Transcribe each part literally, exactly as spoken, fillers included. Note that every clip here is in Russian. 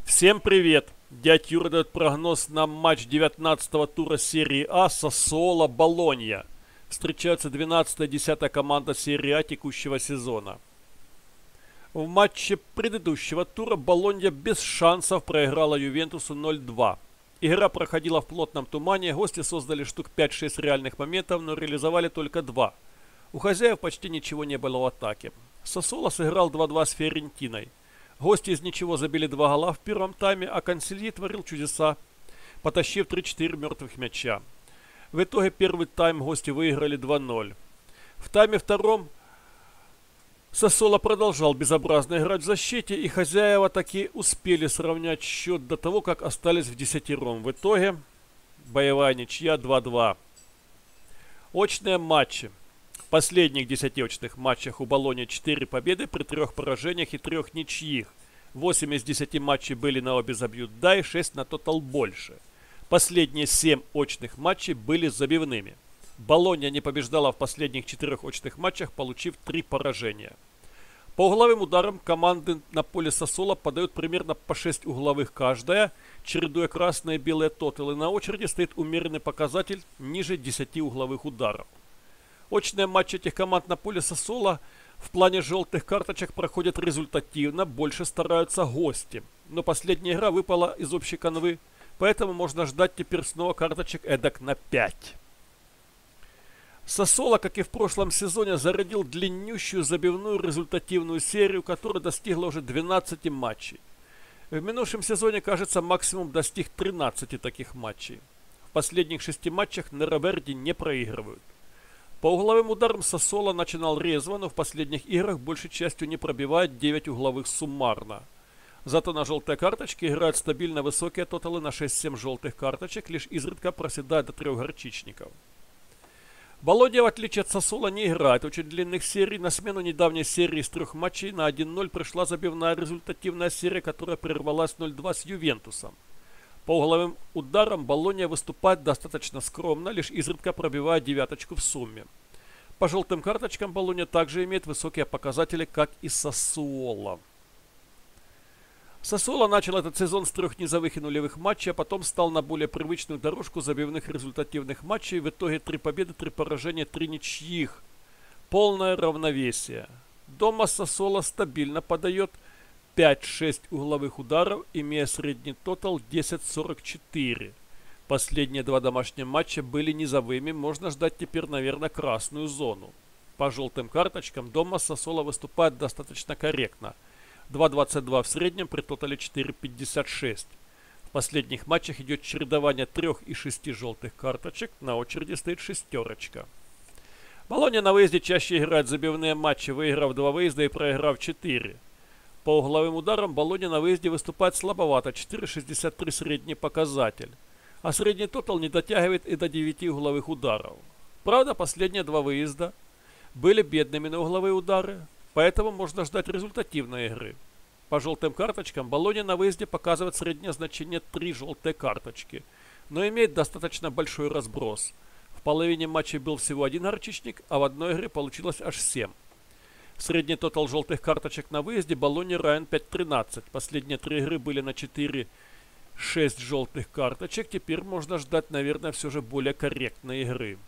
Всем привет! Дядь Юра дает прогноз на матч девятнадцатого тура серии А Сассуоло Болонья. Встречаются двенадцатая и десятая команда серии А текущего сезона. В матче предыдущего тура Болонья без шансов проиграла Ювентусу ноль-два. Игра проходила в плотном тумане, гости создали штук пять-шесть реальных моментов, но реализовали только два. У хозяев почти ничего не было в атаке. Сассуоло сыграл два-два с Фиорентиной. Гости из ничего забили два гола в первом тайме, а Консильи творил чудеса, потащив три-четыре мертвых мяча. В итоге первый тайм гости выиграли два-ноль. В тайме втором Сассуоло продолжал безобразно играть в защите, и хозяева таки успели сравнять счет до того, как остались в десятером. В итоге боевая ничья два-два. Очные матчи. В последних десяти очных матчах у Болоньи четыре победы при трех поражениях и трех ничьих. восемь из десяти матчей были на обе забьют да и шесть на тотал больше. Последние семь очных матчей были забивными. Болонья не побеждала в последних четырех очных матчах, получив три поражения. По угловым ударам команды на поле Сассуоло подают примерно по шесть угловых каждая, чередуя красные и белые тоталы. На очереди стоит умеренный показатель ниже десяти угловых ударов. Очные матчи этих команд на поле Сассуоло в плане желтых карточек проходят результативно, больше стараются гости. Но последняя игра выпала из общей канвы, поэтому можно ждать теперь снова карточек эдак на пять. Сассуоло, как и в прошлом сезоне, зарядил длиннющую забивную результативную серию, которая достигла уже двенадцати матчей. В минувшем сезоне, кажется, максимум достиг тринадцати таких матчей. В последних шести матчах Нероверди не проигрывают. По угловым ударам Сассуоло начинал резво, но в последних играх большей частью не пробивает девять угловых суммарно. Зато на желтые карточки играют стабильно высокие тоталы на шесть-семь желтых карточек, лишь изредка проседает до трех горчичников. Болонья, в отличие от Сассуоло, не играет очень длинных серий. На смену недавней серии из трех матчей на один-ноль пришла забивная результативная серия, которая прервалась ноль-два с Ювентусом. По угловым ударам Болонья выступает достаточно скромно, лишь изредка пробивая девяточку в сумме. По желтым карточкам Болонья также имеет высокие показатели, как и Сассуоло. Сассуоло начал этот сезон с трех низовых и нулевых матчей, а потом стал на более привычную дорожку забивных результативных матчей. В итоге три победы, три поражения, три ничьих. Полное равновесие. Дома Сассуоло стабильно подает пять-шесть угловых ударов, имея средний тотал десять сорок четыре. Последние два домашних матча были низовыми, можно ждать теперь, наверное, красную зону. По желтым карточкам дома Сассуоло выступает достаточно корректно. два двадцать два в среднем при тотале четыре пятьдесят шесть. В последних матчах идет чередование трех и шести желтых карточек, на очереди стоит шестерочка. Болонья на выезде чаще играет забивные матчи, выиграв два выезда и проиграв четыре. По угловым ударам Болонья на выезде выступает слабовато, четыре шестьдесят три средний показатель. А средний тотал не дотягивает и до девяти угловых ударов. Правда, последние два выезда были бедными на угловые удары, поэтому можно ждать результативной игры. По желтым карточкам Болонья на выезде показывает среднее значение три желтые карточки, но имеет достаточно большой разброс. В половине матчей был всего один горчичник, а в одной игре получилось аж семь. Средний тотал желтых карточек на выезде Болонья равен пять тринадцать. Последние три игры были на четыре-шесть желтых карточек. Теперь можно ждать, наверное, все же более корректной игры.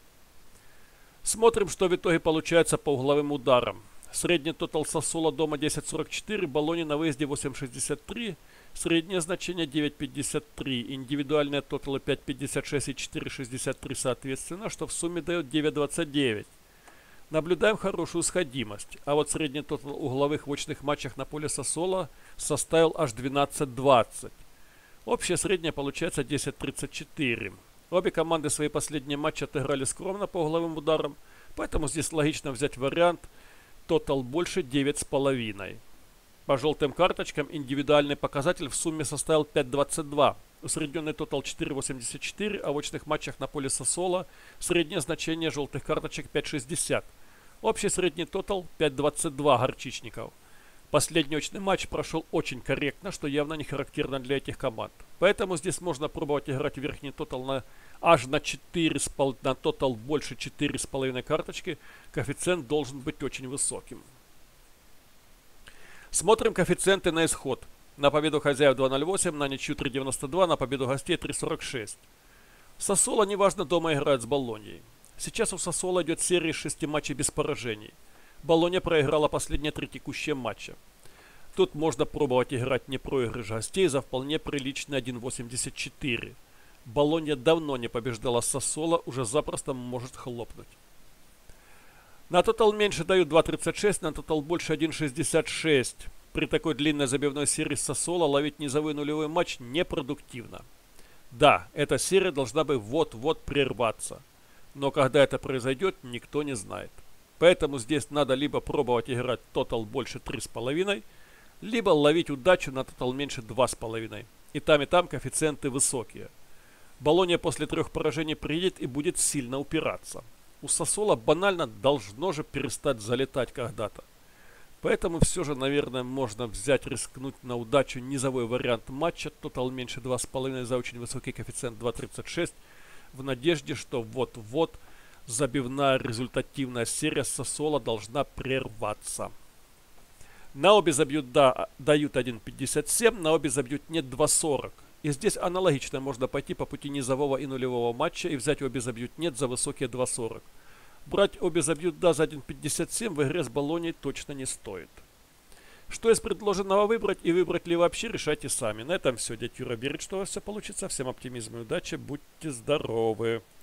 Смотрим, что в итоге получается по угловым ударам. Средний тотал Сассуоло дома десять сорок четыре, Болонья на выезде восемь шестьдесят три. Среднее значение девять пятьдесят три. Индивидуальные тоталы пять пятьдесят шесть и четыре шестьдесят три соответственно, что в сумме дает девять двадцать девять. Наблюдаем хорошую сходимость, а вот средний тотал угловых в очных матчах на поле Сассуоло составил аж двенадцать двадцать. Общее среднее получается десять тридцать четыре. Обе команды свои последние матчи отыграли скромно по угловым ударам, поэтому здесь логично взять вариант тотал больше девять с половиной. По желтым карточкам индивидуальный показатель в сумме составил пять двадцать два. Усредненный тотал четыре восемьдесят четыре, а в очных матчах на поле Сассуоло среднее значение желтых карточек пять шестьдесят. Общий средний тотал пять двадцать два горчичников. Последний очный матч прошел очень корректно, что явно не характерно для этих команд. Поэтому здесь можно пробовать играть верхний тотал на аж на четыре, на тотал больше четыре с половиной карточки. Коэффициент должен быть очень высоким. Смотрим коэффициенты на исход. На победу хозяев два ноль восемь, на ничью три девяносто два, на победу гостей три сорок шесть. Сассоло неважно дома играет с Болоньей. Сейчас у Сассоло идет серия из шести матчей без поражений. Болонья проиграла последние три текущие матча. Тут можно пробовать играть не проигрыш гостей за вполне приличный один восемьдесят четыре. Болонья давно не побеждала Сассоло, уже запросто может хлопнуть. На тотал меньше дают два тридцать шесть, на тотал больше один шестьдесят шесть. При такой длинной забивной серии Сассоло ловить низовой нулевой матч непродуктивно. Да, эта серия должна бы вот-вот прерваться. Но когда это произойдет, никто не знает. Поэтому здесь надо либо пробовать играть тотал больше три с половиной, либо ловить удачу на тотал меньше два с половиной. И там, и там коэффициенты высокие. Болонья после трех поражений приедет и будет сильно упираться. У Сассоло банально должно же перестать залетать когда-то. Поэтому все же, наверное, можно взять, рискнуть на удачу низовой вариант матча, тотал меньше два с половиной за очень высокий коэффициент два тридцать шесть, в надежде, что вот-вот забивная результативная серия Сассоло должна прерваться. На обе забьют да, дают один пятьдесят семь, на обе забьют нет два сорок. И здесь аналогично можно пойти по пути низового и нулевого матча и взять обе забьют нет за высокие два сорок. Брать обе забьют да за один пятьдесят семь в игре с Болоньей точно не стоит. Что из предложенного выбрать и выбрать ли вообще, решайте сами. На этом все. Дядя Юра верит, что у вас все получится. Всем оптимизма и удачи. Будьте здоровы.